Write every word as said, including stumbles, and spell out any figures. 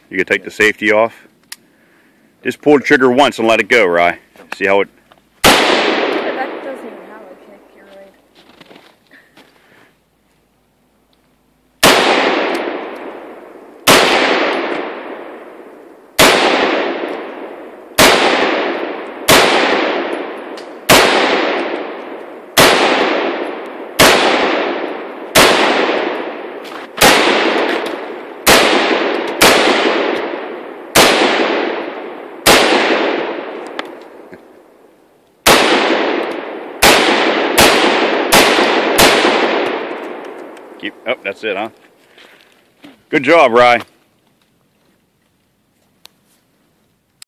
You can take the safety off. Just pull the trigger once and let it go, Rye. See how it... That doesn't even have a kick, you're right. Keep, oh, that's it, huh? Good job, Rye.